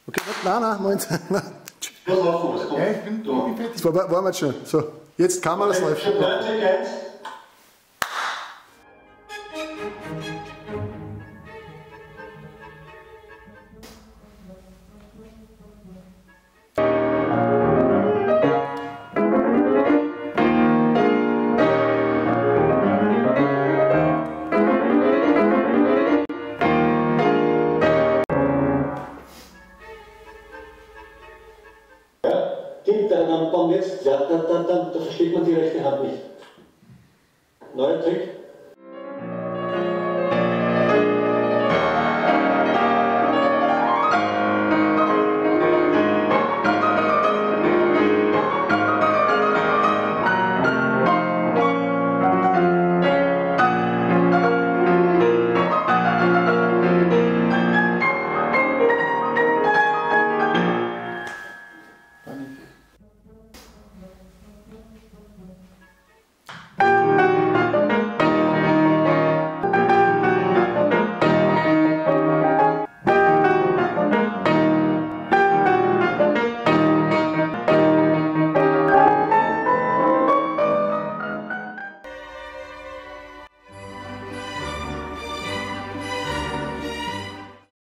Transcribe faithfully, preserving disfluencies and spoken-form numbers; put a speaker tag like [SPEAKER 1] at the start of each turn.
[SPEAKER 1] Okay, nein, nein, Moment.
[SPEAKER 2] Was laufen wir? Ja, ich bin da.
[SPEAKER 1] Das war, war mal schon. So, jetzt kann man das läuft.
[SPEAKER 3] Dann, dann, dann jetzt, ja, dann, dann, dann, da versteht man die rechte Hand nicht. Neuer Trick.